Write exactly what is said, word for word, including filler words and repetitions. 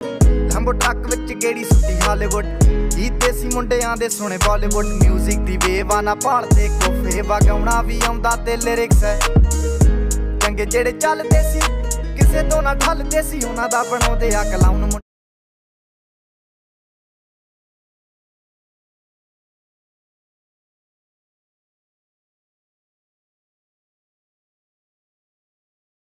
लंबो ट्रक विच गेड़ी सुट्टी हालीवुड गीत देसी मुंडियां दे सुने बॉलीवुड म्यूजिक दी वेव ना भालदे कोफे वगाउणा भी आउंदा ते लिरिक्स है चंगे जेड़े चलदे सी किसे तो ना ठलदे सी उन्हां दा बनाउंदे आ कलाउन।